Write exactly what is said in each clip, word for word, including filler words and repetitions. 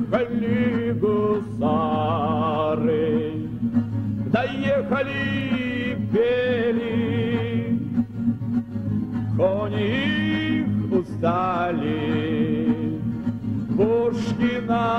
Доехали гусары, доехали, пели, кони их устали, пушки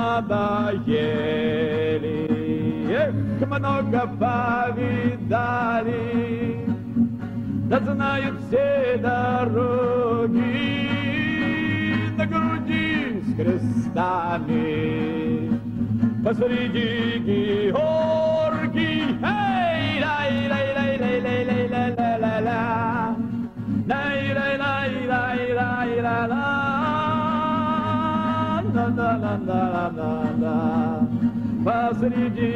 надоели. Эх, много повидали, да знают все дороги, на груди с крестами, посреди Георгий. Эй, лай, лай, лай, лай, лай, лай, лай, лай, лай, лай, лай, лай, лай, лай, лай, лай, да, да, да, да, да, да, посреди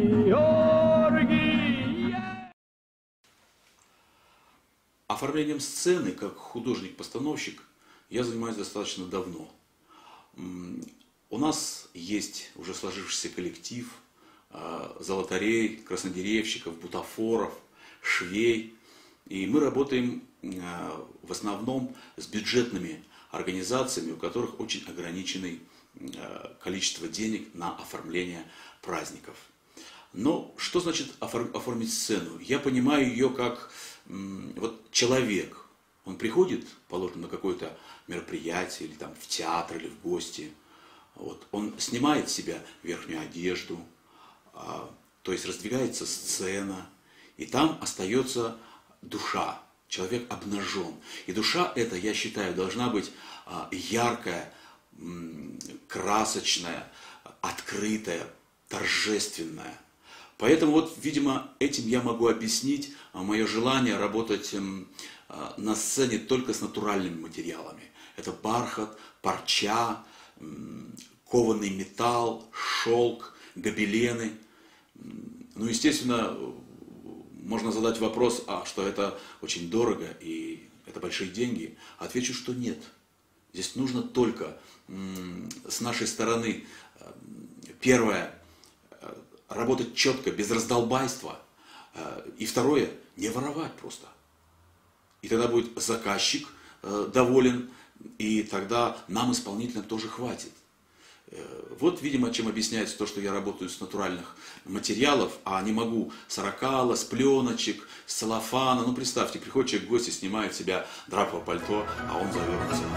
Георгий. Оформлением сцены, как художник-постановщик, я занимаюсь достаточно давно. У нас есть уже сложившийся коллектив золотарей, краснодеревщиков, бутафоров, швей. И мы работаем в основном с бюджетными организациями, у которых очень ограниченное количество денег на оформление праздников. Но что значит оформить сцену? Я понимаю ее как вот человек. Он приходит, положим, на какое-то мероприятие, или там в театр, или в гости. Вот. Он снимает с себя верхнюю одежду, а, то есть раздвигается сцена, и там остается душа. Человек обнажен. И душа эта, я считаю, должна быть а, яркая, м, красочная, открытая, торжественная. Поэтому вот, видимо, этим я могу объяснить а, мое желание работать м, а, на сцене только с натуральными материалами. Это бархат, парча, м, кованый металл, шелк, гобелены. Ну, естественно, можно задать вопрос, а что это очень дорого и это большие деньги. Отвечу, что нет. Здесь нужно только м, с нашей стороны, э, первое, э, работать четко, без раздолбайства. Э, и второе, не воровать просто. И тогда будет заказчик э, доволен, и тогда нам, исполнителям, тоже хватит. Вот, видимо, чем объясняется то, что я работаю с натуральных материалов, а не могу с ракала, с пленочек, с целлофана. Ну, представьте, приходит человек в гости, снимает с себя драповое пальто, а он завернут в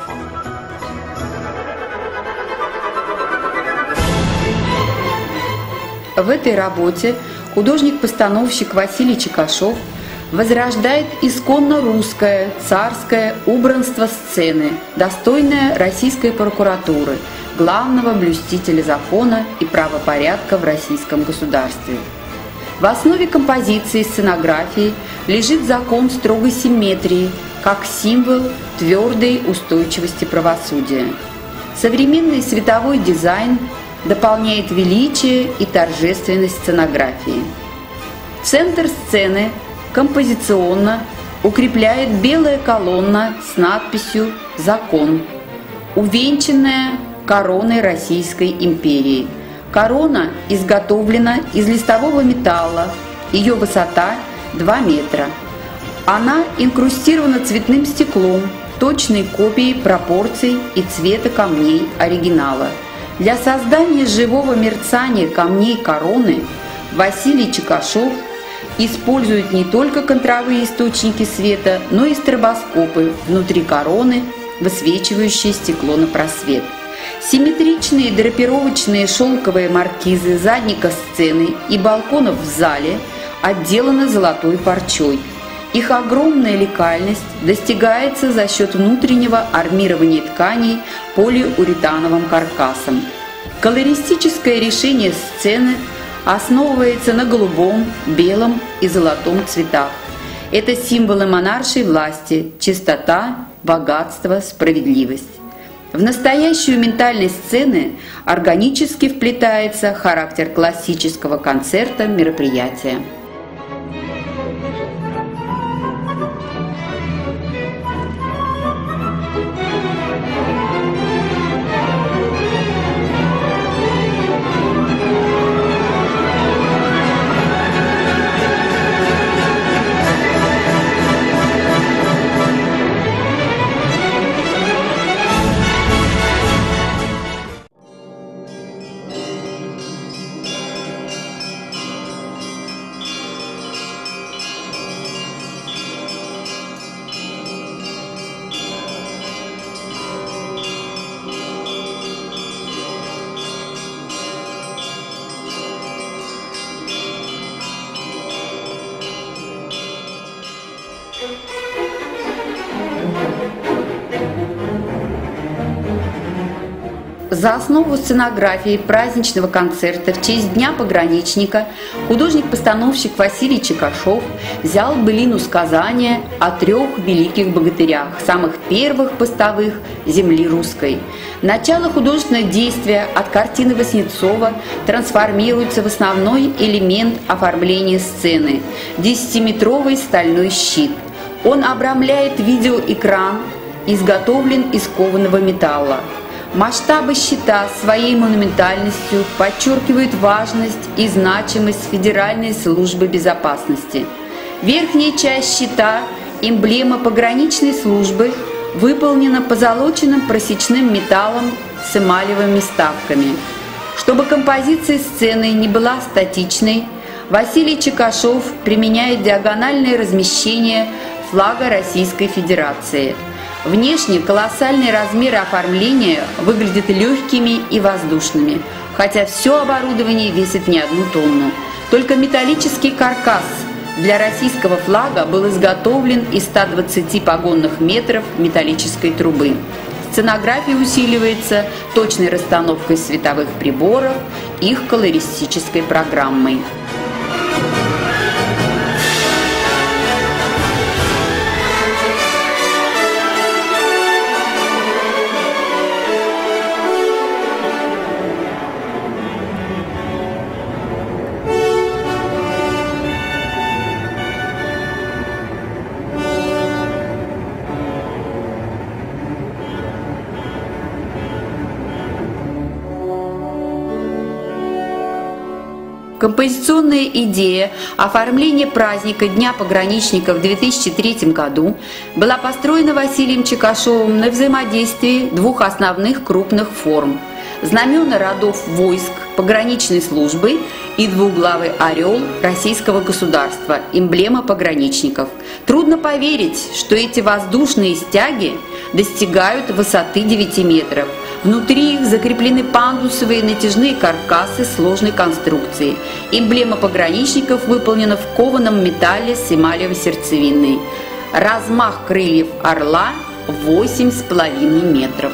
целлофан. В этой работе художник-постановщик Василий Чекашов возрождает исконно русское, царское убранство сцены, достойное российской прокуратуры, главного блюстителя закона и правопорядка в российском государстве. В основе композиции и сценографии лежит закон строгой симметрии, как символ твердой устойчивости правосудия. Современный световой дизайн дополняет величие и торжественность сценографии. Центр сцены композиционно укрепляет белая колонна с надписью «Закон», увенчанная короной Российской империи. Корона изготовлена из листового металла, ее высота два метра. Она инкрустирована цветным стеклом, точной копией пропорций и цвета камней оригинала. Для создания живого мерцания камней короны Василий Чекашов использует не только контровые источники света, но и стробоскопы внутри короны, высвечивающие стекло на просвет. Симметричные драпировочные шелковые маркизы задника сцены и балконов в зале отделаны золотой парчой. Их огромная лекальность достигается за счет внутреннего армирования тканей полиуретановым каркасом. Колористическое решение сцены основывается на голубом, белом и золотом цветах. Это символы монаршей власти, чистота, богатство, справедливость. В настоящую ментальность сцены органически вплетается характер классического концерта мероприятия. За основу сценографии праздничного концерта в честь Дня пограничника художник-постановщик Василий Чекашов взял былину сказания о трех великих богатырях, самых первых постовых земли русской. Начало художественного действия от картины Васнецова трансформируется в основной элемент оформления сцены – десятиметровый стальной щит. Он обрамляет видеоэкран, изготовлен из кованого металла. Масштабы щита своей монументальностью подчеркивают важность и значимость Федеральной службы безопасности. Верхняя часть щита, эмблема пограничной службы, выполнена позолоченным просечным металлом с эмалевыми вставками. Чтобы композиция сцены не была статичной, Василий Чекашов применяет диагональное размещение флага Российской Федерации. Внешне колоссальные размеры оформления выглядят легкими и воздушными, хотя все оборудование весит не одну тонну. Только металлический каркас для российского флага был изготовлен из ста двадцати погонных метров металлической трубы. Сценография усиливается точной расстановкой световых приборов, их колористической программой. Композиционная идея оформления праздника Дня пограничника в две тысячи третьем году была построена Василием Чекашовым на взаимодействии двух основных крупных форм – знамена родов войск пограничной службы и двуглавый орел российского государства, эмблема пограничников. Трудно поверить, что эти воздушные стяги достигают высоты девяти метров. Внутри их закреплены пандусовые натяжные каркасы сложной конструкции. Эмблема пограничников выполнена в кованом металле с эмалевой сердцевиной. Размах крыльев орла восемь с половиной метров.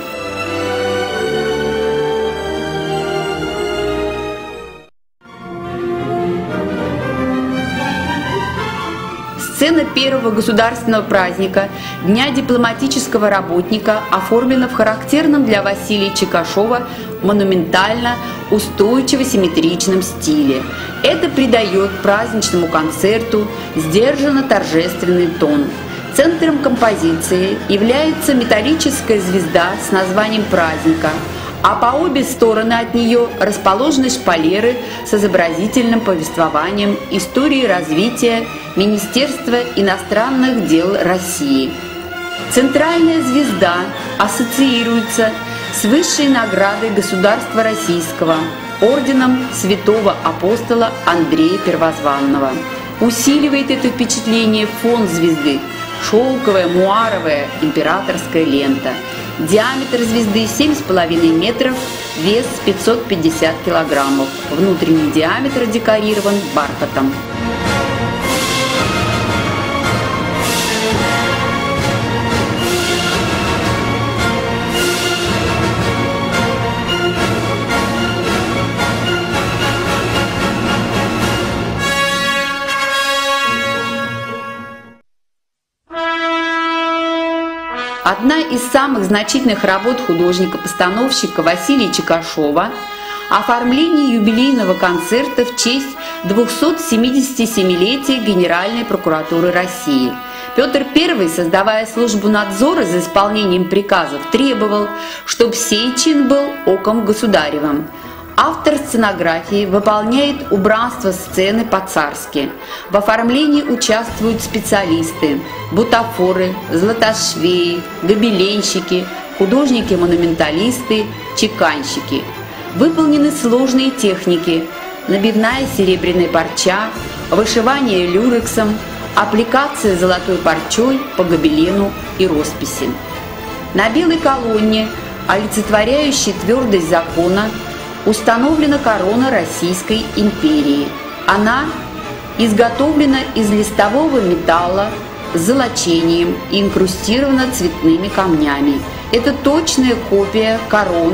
Сцена первого государственного праздника Дня дипломатического работника оформлена в характерном для Василия Чекашова монументально устойчиво-симметричном стиле. Это придает праздничному концерту сдержанно-торжественный тон. Центром композиции является металлическая звезда с названием праздника, а по обе стороны от нее расположены шпалеры с изобразительным повествованием истории развития Министерства иностранных дел России. Центральная звезда ассоциируется с высшей наградой государства российского – орденом святого апостола Андрея Первозванного. Усиливает это впечатление фон звезды – шелковая муаровая императорская лента. Диаметр звезды семь с половиной метров, вес пятьсот пятьдесят килограммов. Внутренний диаметр декорирован бархатом. Одна из самых значительных работ художника-постановщика Василия Чекашова – оформление юбилейного концерта в честь двухсотсемидесятисемилетия Генеральной прокуратуры России. Петр Первый, создавая службу надзора за исполнением приказов, требовал, чтобы сей чин был оком государевым. Автор сценографии выполняет убранство сцены по-царски. В оформлении участвуют специалисты – бутафоры, златошвеи, гобеленщики, художники-монументалисты, чеканщики. Выполнены сложные техники – набивная серебряная парча, вышивание люрексом, аппликация золотой парчой по гобелену и росписи. На белой колонне, олицетворяющей твердость закона, установлена корона Российской империи. Она изготовлена из листового металла с золочением и инкрустирована цветными камнями. Это точная копия короны,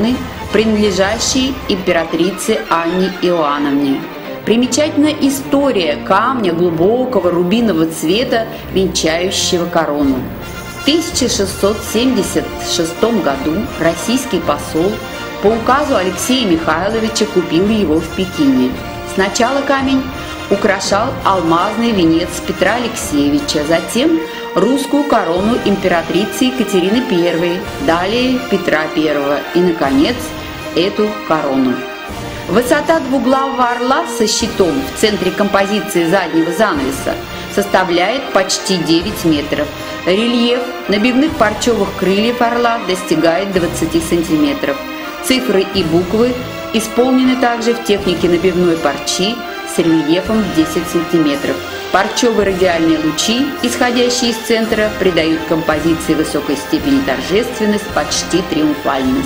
принадлежащий императрице Анне Иоанновне. Примечательна история камня глубокого рубинового цвета, венчающего корону. В тысяча шестьсот семьдесят шестом году российский посол по указу Алексея Михайловича купил его в Пекине. Сначала камень украшал алмазный венец Петра Алексеевича, затем русскую корону императрицы Екатерины Первой, далее Петра Первого и, наконец, эту корону. Высота двуглавого орла со щитом в центре композиции заднего занавеса составляет почти девять метров. Рельеф набивных парчевых крыльев орла достигает двадцати сантиметров. Цифры и буквы исполнены также в технике набивной парчи с рельефом в десять сантиметров. Парчевые радиальные лучи, исходящие из центра, придают композиции высокой степени торжественность, почти триумфальность.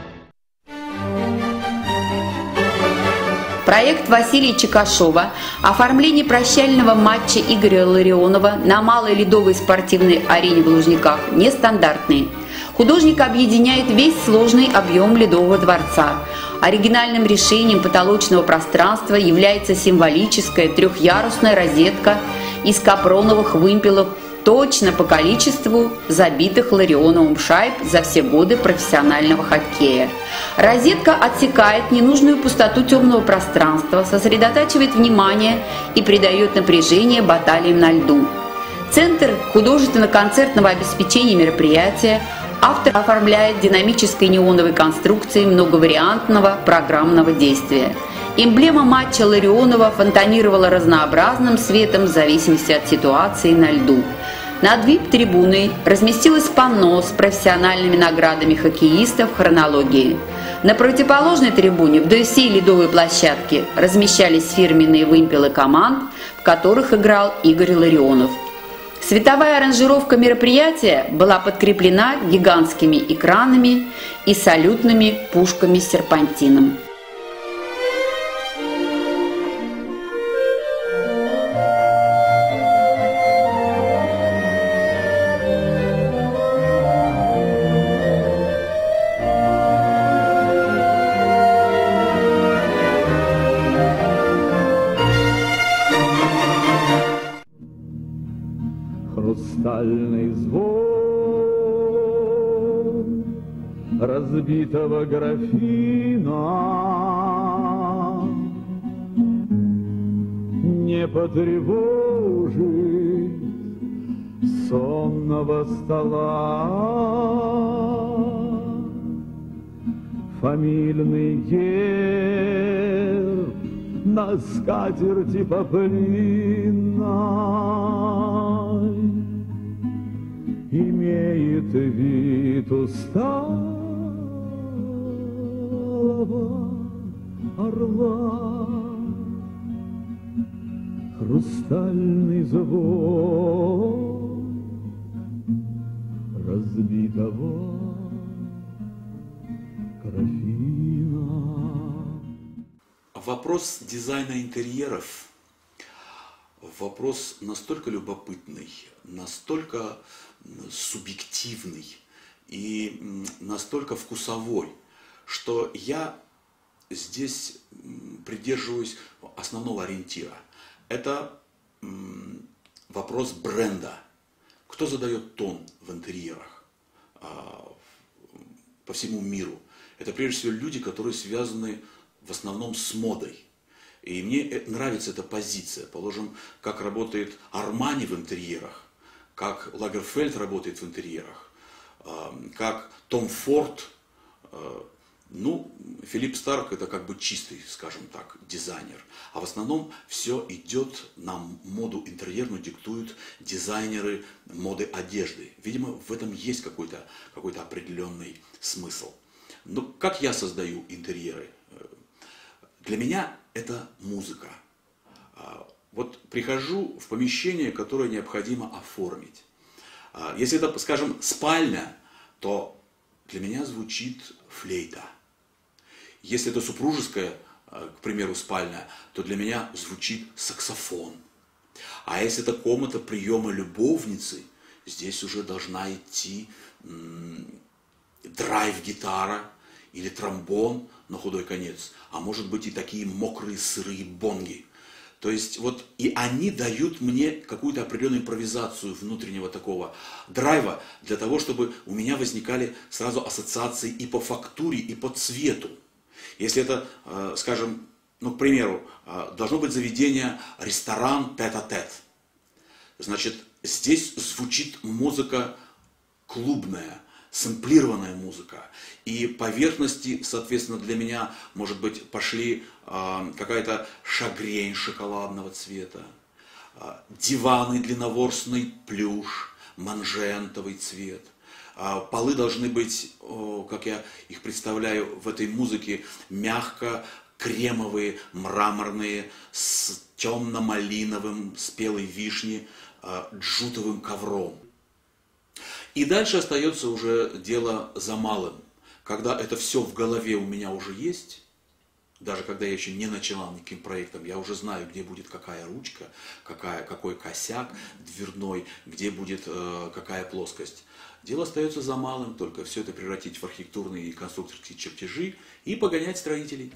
Проект Василия Чекашова «Оформление прощального матча Игоря Ларионова на малой ледовой спортивной арене в Лужниках» нестандартный. Художник объединяет весь сложный объем Ледового дворца. Оригинальным решением потолочного пространства является символическая трехъярусная розетка из капроновых вымпелов, точно по количеству забитых Ларионовым шайб за все годы профессионального хоккея. Розетка отсекает ненужную пустоту темного пространства, сосредотачивает внимание и придает напряжение баталиям на льду. Центр художественно-концертного обеспечения мероприятия автор оформляет динамической неоновой конструкцией многовариантного программного действия. Эмблема матча Ларионова фонтанировала разнообразным светом в зависимости от ситуации на льду. Над ви ай пи-трибуной разместилось панно с профессиональными наградами хоккеистов хронологии. На противоположной трибуне вдоль всей ледовой площадки размещались фирменные вымпелы команд, в которых играл Игорь Ларионов. Световая аранжировка мероприятия была подкреплена гигантскими экранами и салютными пушками с серпантином. Хрустальный звон разбитого графина не потревожит сонного стола. Фамильный герб на скатерти павлиной имеет вид усталого орла. Хрустальный звон разбитого графина. Вопрос дизайна интерьеров – вопрос настолько любопытный, настолько субъективный и настолько вкусовой, что я здесь придерживаюсь основного ориентира. Это вопрос бренда. Кто задает тон в интерьерах по всему миру? Это прежде всего люди, которые связаны в основном с модой. И мне нравится эта позиция. Положим, как работает Армани в интерьерах, как Лагерфельд работает в интерьерах, как Том Форд. Ну, Филипп Старк это как бы чистый, скажем так, дизайнер. А в основном все идет на моду интерьерную, диктуют дизайнеры моды одежды. Видимо, в этом есть какой-то какой-то определенный смысл. Но как я создаю интерьеры? Для меня это музыка. Вот прихожу в помещение, которое необходимо оформить. Если это, скажем, спальня, то для меня звучит флейта. Если это супружеская, к примеру, спальня, то для меня звучит саксофон. А если это комната приема любовницы, здесь уже должна идти драйв-гитара или тромбон на худой конец, а может быть и такие мокрые сырые бонги. То есть вот и они дают мне какую-то определенную импровизацию внутреннего такого драйва для того, чтобы у меня возникали сразу ассоциации и по фактуре, и по цвету. Если это, скажем, ну, к примеру, должно быть заведение, ресторан тет-а-тет. Значит, здесь звучит музыка клубная, сэмплированная музыка. И поверхности, соответственно, для меня, может быть, пошли э, какая-то шагрень шоколадного цвета, э, диваны длинноворстный плюш, манжентовый цвет. Э, полы должны быть, э, как я их представляю в этой музыке, мягко кремовые, мраморные, с темно-малиновым, спелой вишни, э, джутовым ковром. И дальше остается уже дело за малым. Когда это все в голове у меня уже есть, даже когда я еще не начинал никаким проектом, я уже знаю, где будет какая ручка, какая, какой косяк дверной, где будет э, какая плоскость. Дело остается за малым, только все это превратить в архитектурные и конструкторские чертежи и погонять строителей.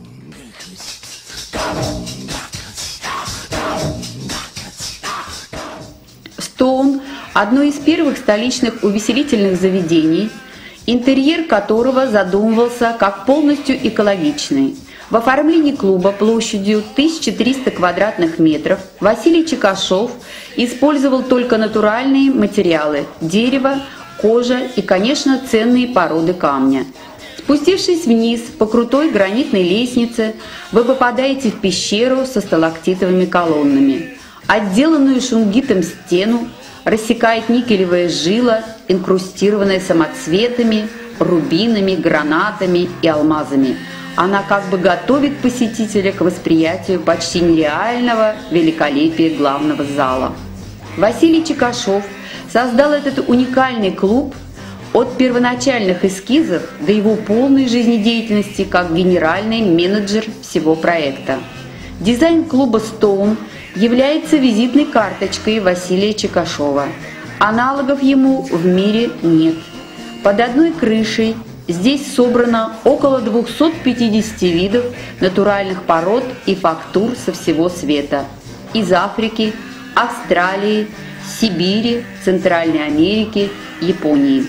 Стоун – одно из первых столичных увеселительных заведений, интерьер которого задумывался как полностью экологичный. В оформлении клуба площадью тысяча триста квадратных метров Василий Чекашов использовал только натуральные материалы – дерево, кожа и, конечно, ценные породы камня. Спустившись вниз по крутой гранитной лестнице, вы попадаете в пещеру со сталактитовыми колоннами. Отделанную шунгитом стену рассекает никелевая жила, инкрустированная самоцветами, рубинами, гранатами и алмазами. Она как бы готовит посетителя к восприятию почти нереального великолепия главного зала. Василий Чекашов создал этот уникальный клуб от первоначальных эскизов до его полной жизнедеятельности как генеральный менеджер всего проекта. Дизайн клуба «Стоун» является визитной карточкой Василия Чекашова. Аналогов ему в мире нет. Под одной крышей здесь собрано около двухсот пятидесяти видов натуральных пород и фактур со всего света. Из Африки, Австралии, Сибири, Центральной Америки, Японии.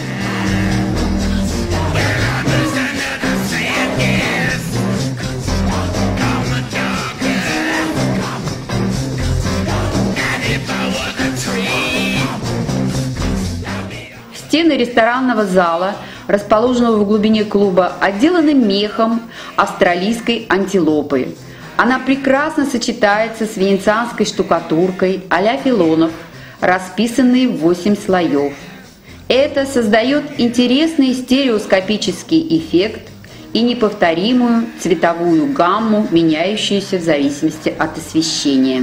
Стены ресторанного зала, расположенного в глубине клуба, отделаны мехом австралийской антилопы. Она прекрасно сочетается с венецианской штукатуркой а-ля Филонов, расписанной в восемь слоев. Это создает интересный стереоскопический эффект и неповторимую цветовую гамму, меняющуюся в зависимости от освещения.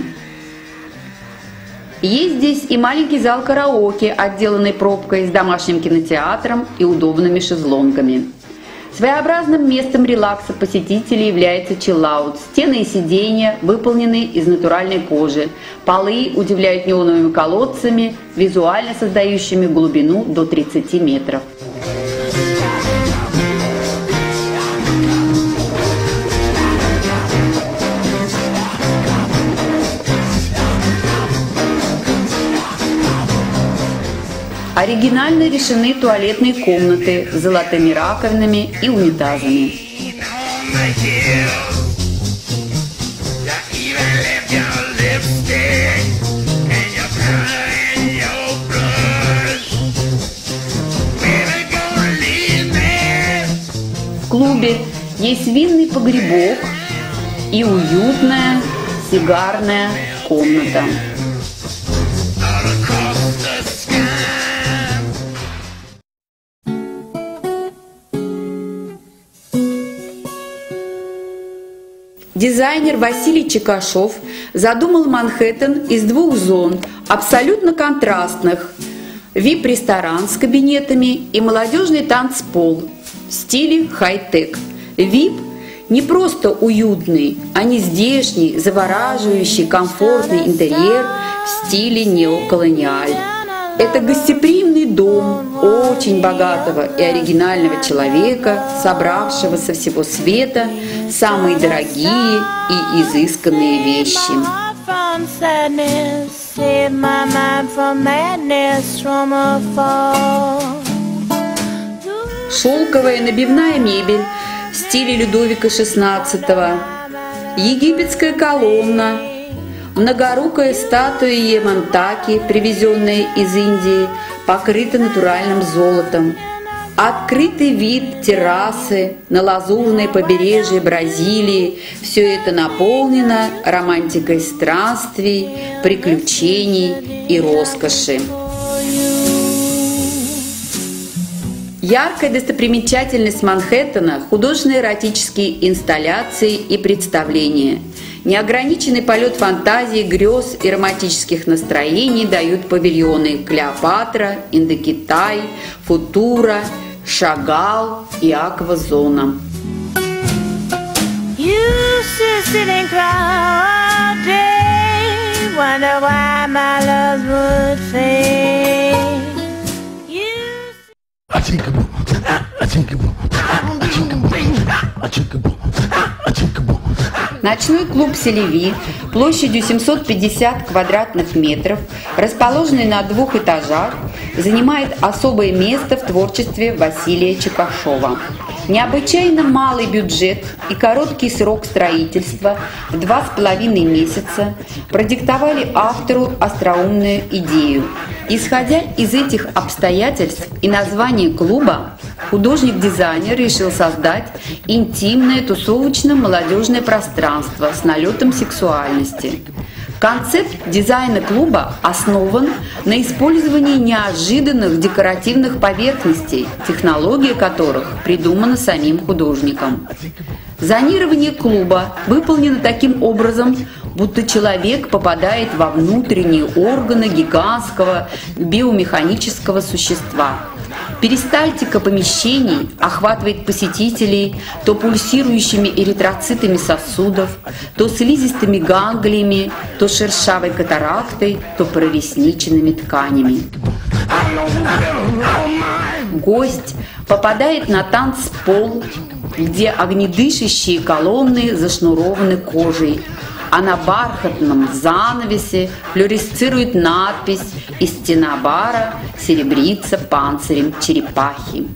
Есть здесь и маленький зал караоке, отделанный пробкой с домашним кинотеатром и удобными шезлонгами. Своеобразным местом релакса посетителей является чиллаут. Стены и сиденья выполнены из натуральной кожи. Полы удивляют неоновыми колодцами, визуально создающими глубину до тридцати метров. Оригинально решены туалетные комнаты с золотыми раковинами и унитазами. В клубе есть винный погребок и уютная сигарная комната. Дизайнер Василий Чекашов задумал Манхэттен из двух зон, абсолютно контрастных – вип-ресторан с кабинетами и молодежный танцпол в стиле хай-тек. вип – не просто уютный, а не здешний, завораживающий, комфортный интерьер в стиле неоколониаль. Это гостеприимный дом очень богатого и оригинального человека, собравшего со всего света самые дорогие и изысканные вещи. Шелковая набивная мебель в стиле Людовика шестнадцатого, египетская колонна, многорукая статуя Ямантаки, привезенная из Индии, покрыта натуральным золотом. Открытый вид террасы на лазурное побережье Бразилии – все это наполнено романтикой странствий, приключений и роскоши. Яркая достопримечательность Манхэттена – художественные эротические инсталляции и представления. Неограниченный полет фантазии, грез и романтических настроений дают павильоны Клеопатра, Индокитай, Футура, Шагал и Аквазона. Ночной клуб «Селеви» площадью семьсот пятьдесят квадратных метров, расположенный на двух этажах, занимает особое место в творчестве Василия Чекашова. Необычайно малый бюджет и короткий срок строительства в два с половиной месяца продиктовали автору остроумную идею. Исходя из этих обстоятельств и названия клуба, художник-дизайнер решил создать интимное тусовочно-молодежное пространство с налетом сексуальности. Концепт дизайна клуба основан на использовании неожиданных декоративных поверхностей, технология которых придумана самим художником. Зонирование клуба выполнено таким образом, будто человек попадает во внутренние органы гигантского биомеханического существа. Перистальтика помещений охватывает посетителей то пульсирующими эритроцитами сосудов, то слизистыми ганглиями, то шершавой катарактой, то проресниченными тканями. Гость попадает на танцпол, где огнедышащие колонны зашнурованы кожей, а на бархатном занавесе флюоресцирует надпись, и стена бара серебрится панцирем черепахи.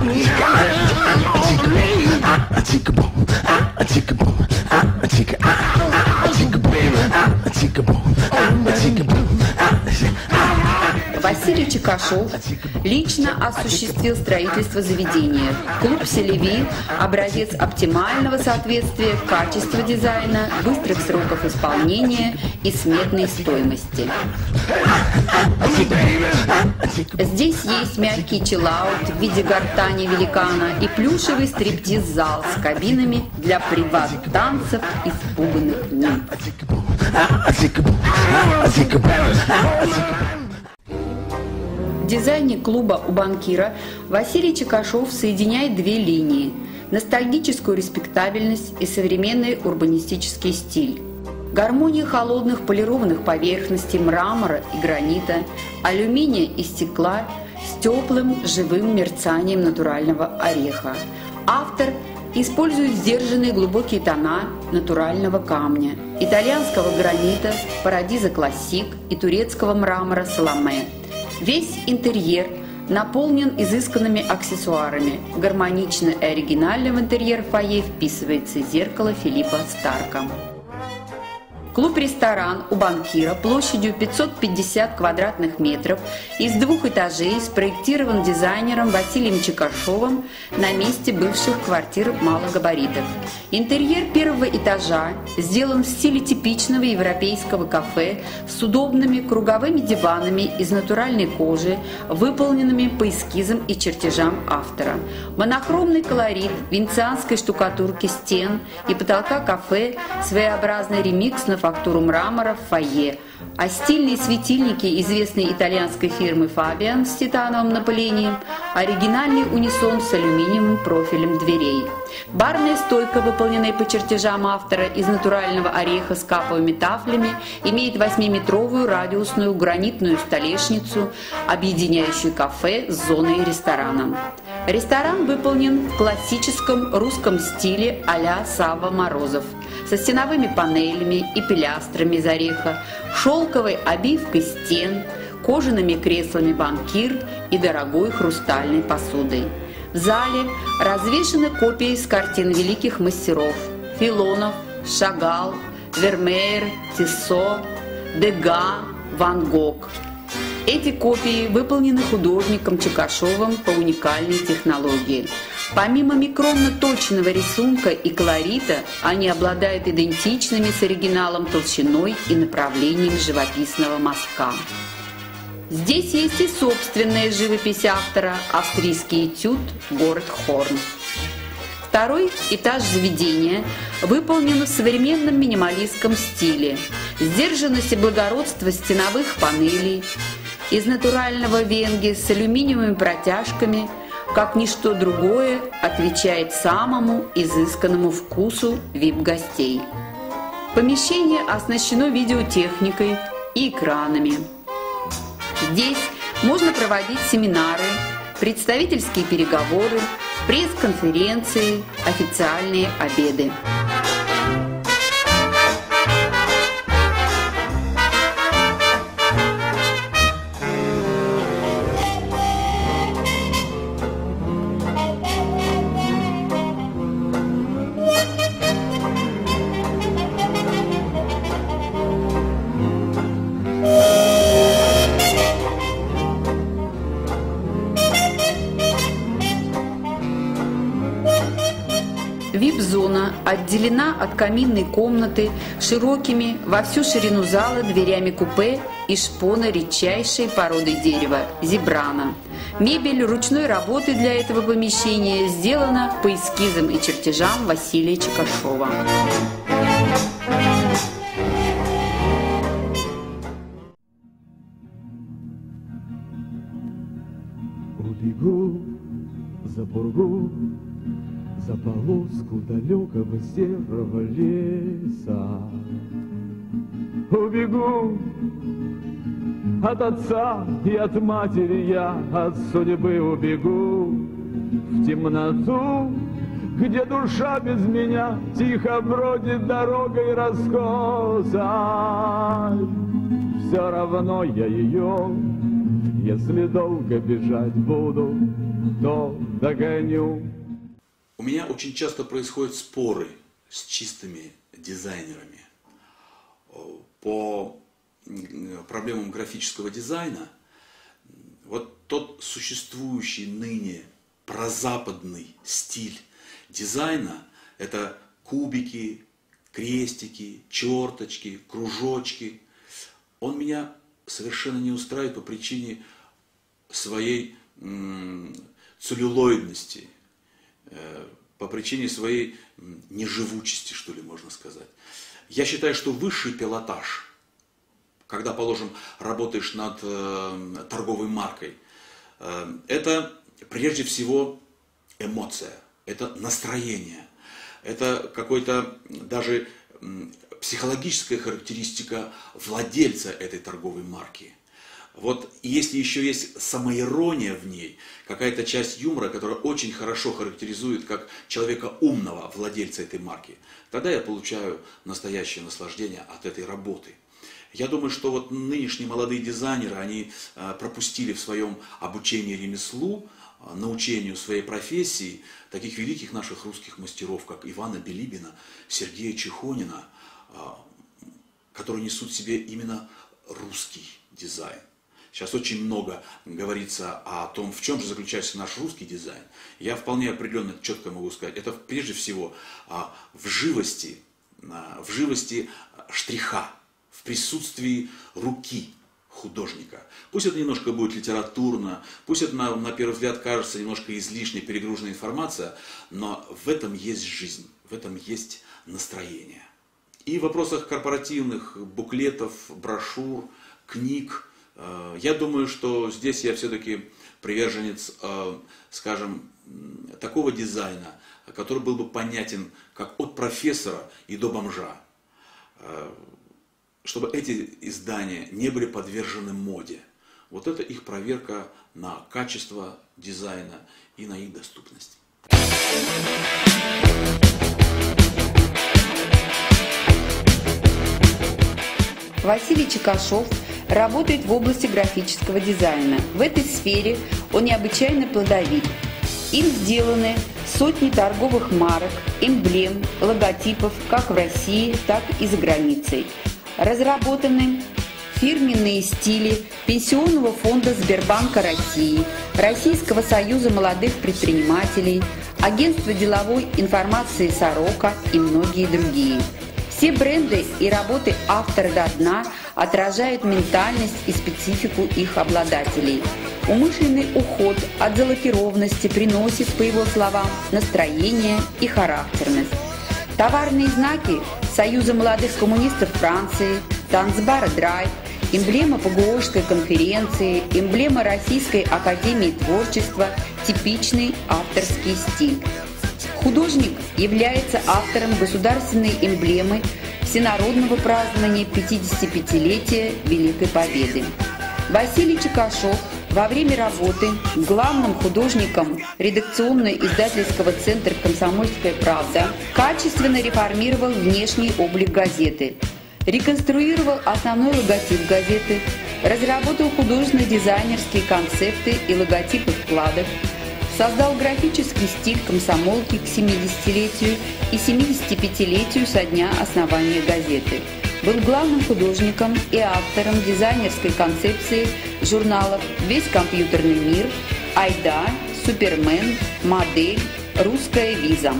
Василий Чекашов лично осуществил строительство заведения. Клуб «Селеви» – образец оптимального соответствия качества дизайна, быстрых сроков исполнения и сметной стоимости. Здесь есть мягкий чиллаут в виде гортани великана и плюшевый стриптиз-зал с кабинами для приват-танцев испуганных нимф. В дизайне клуба у банкира Василий Чекашов соединяет две линии – ностальгическую респектабельность и современный урбанистический стиль. Гармония холодных полированных поверхностей мрамора и гранита, алюминия и стекла с теплым живым мерцанием натурального ореха. Автор использует сдержанные глубокие тона натурального камня, итальянского гранита Парадиза Классик и турецкого мрамора Саламе. Весь интерьер наполнен изысканными аксессуарами. Гармонично и оригинально в интерьер фойе вписывается зеркало Филиппа Старка. Клуб-ресторан у банкира площадью пятьсот пятьдесят квадратных метров из двух этажей спроектирован дизайнером Василием Чекашовым на месте бывших квартир малогабаритов. Интерьер первого этажа сделан в стиле типичного европейского кафе с удобными круговыми диванами из натуральной кожи, выполненными по эскизам и чертежам автора. Монохромный колорит венецианской штукатурки стен и потолка кафе – своеобразный ремикс на фактуру мрамора в фойе, а стильные светильники известной итальянской фирмы Fabian с титановым напылением, оригинальный унисон с алюминиевым профилем дверей. Барная стойка, выполненная по чертежам автора из натурального ореха с каповыми тафлями, имеет восьмиметровую радиусную гранитную столешницу, объединяющую кафе с зоной ресторана. Ресторан выполнен в классическом русском стиле а-ля Савва Морозов, со стеновыми панелями и пилястрами из ореха, шелковой обивкой стен, кожаными креслами банкир и дорогой хрустальной посудой. В зале развешаны копии с картин великих мастеров – Филонов, Шагал, Вермеер, Тиссо, Дега, Ван Гог. Эти копии выполнены художником Чекашевым по уникальной технологии. Помимо микронно-точного рисунка и колорита, они обладают идентичными с оригиналом толщиной и направлением живописного мазка. Здесь есть и собственная живопись автора – австрийский этюд «Город Хорн». Второй этаж заведения выполнен в современном минималистском стиле. Сдержанность и благородство стеновых панелей из натурального венги с алюминиевыми протяжками, как ничто другое, отвечает самому изысканному вкусу ви ай пи-гостей. Помещение оснащено видеотехникой и экранами. Здесь можно проводить семинары, представительские переговоры, пресс-конференции, официальные обеды. ви ай пи-зона отделена от каминной комнаты широкими во всю ширину зала дверями купе и шпона редчайшей породы дерева – зебрана. Мебель ручной работы для этого помещения сделана по эскизам и чертежам Василия Чекашова. Убегу за бургу, за полоску далекого серого леса. Убегу от отца и от матери я, от судьбы убегу в темноту, где душа без меня тихо бродит дорогой раскосой. Все равно я ее, если долго бежать буду, то догоню. У меня очень часто происходят споры с чистыми дизайнерами по проблемам графического дизайна. Вот тот существующий ныне прозападный стиль дизайна – это кубики, крестики, черточки, кружочки. Он меня совершенно не устраивает по причине своей целлюлоидности, по причине своей неживучести, что ли, можно сказать. Я считаю, что высший пилотаж, когда, положим, работаешь над э, торговой маркой, э, это прежде всего эмоция, это настроение, это какой-то даже э, психологическая характеристика владельца этой торговой марки. Вот если еще есть самоирония в ней, какая-то часть юмора, которая очень хорошо характеризует как человека умного, владельца этой марки, тогда я получаю настоящее наслаждение от этой работы. Я думаю, что вот нынешние молодые дизайнеры, они пропустили в своем обучении ремеслу, научению своей профессии таких великих наших русских мастеров, как Ивана Билибина, Сергея Чехонина, которые несут в себе именно русский дизайн. Сейчас очень много говорится о том, в чем же заключается наш русский дизайн. Я вполне определенно четко могу сказать, это прежде всего в живости, в живости штриха, в присутствии руки художника. Пусть это немножко будет литературно, пусть это на, на первый взгляд кажется немножко излишней, перегруженная информация, но в этом есть жизнь, в этом есть настроение. И в вопросах корпоративных буклетов, брошюр, книг, я думаю, что здесь я все-таки приверженец, скажем, такого дизайна, который был бы понятен как от профессора и до бомжа. Чтобы эти издания не были подвержены моде. Вот это их проверка на качество дизайна и на их доступность. Василий Чекашов работает в области графического дизайна. В этой сфере он необычайно плодовит. Им сделаны сотни торговых марок, эмблем, логотипов как в России, так и за границей. Разработаны фирменные стили Пенсионного фонда Сбербанка России, Российского союза молодых предпринимателей, Агентства деловой информации «Сорока» и многие другие. Все бренды и работы автора до дна отражают ментальность и специфику их обладателей. Умышленный уход от залакированности приносит, по его словам, настроение и характерность. Товарные знаки Союза молодых коммунистов Франции, Занзибар Драйв, эмблема ПГОшской конференции, эмблема Российской академии творчества – типичный авторский стиль. Художник является автором государственной эмблемы всенародного празднования пятидесятипятилетия Великой Победы. Василий Чекашов во время работы главным художником редакционно-издательского центра «Комсомольская правда» качественно реформировал внешний облик газеты, реконструировал основной логотип газеты, разработал художественно-дизайнерские концепты и логотипы вкладок, создал графический стиль комсомолки к семидесятилетию и семидесятипятилетию со дня основания газеты. Был главным художником и автором дизайнерской концепции журналов «Весь компьютерный мир», «Айда», «Супермен», «Модель», «Русская виза».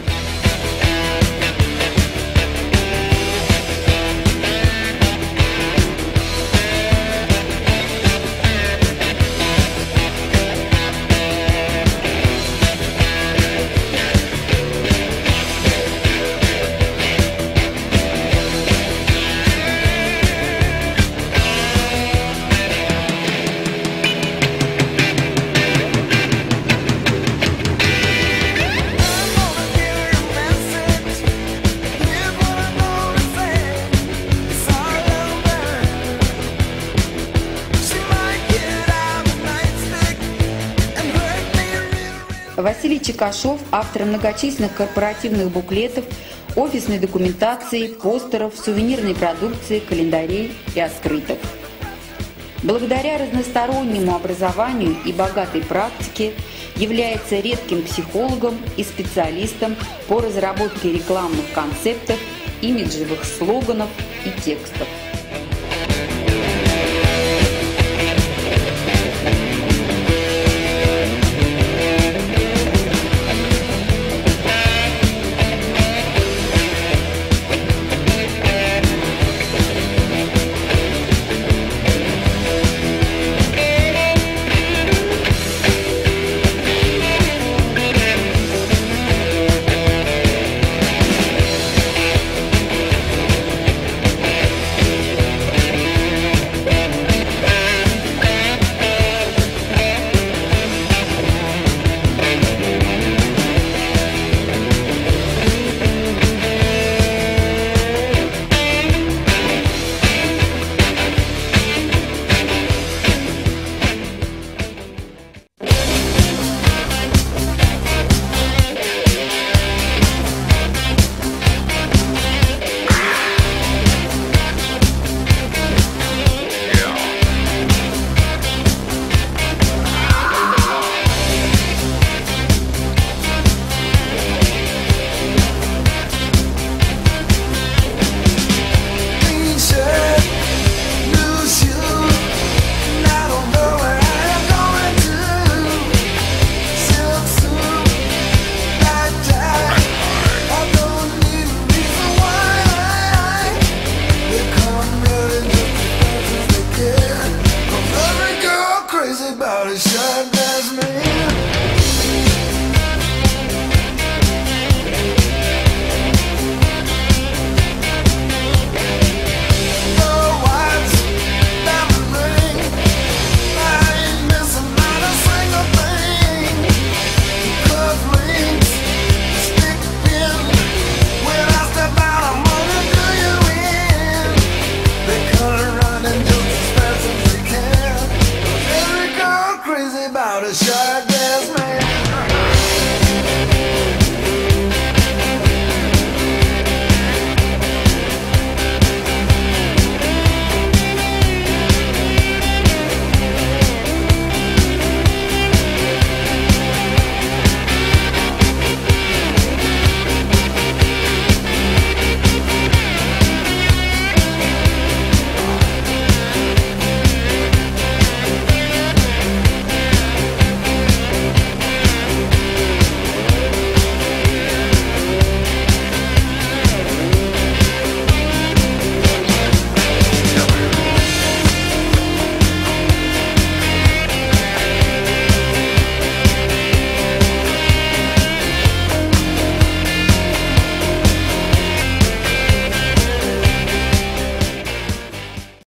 Василий Чекашов – автор многочисленных корпоративных буклетов, офисной документации, постеров, сувенирной продукции, календарей и открыток. Благодаря разностороннему образованию и богатой практике является редким психологом и специалистом по разработке рекламных концептов, имиджевых слоганов и текстов.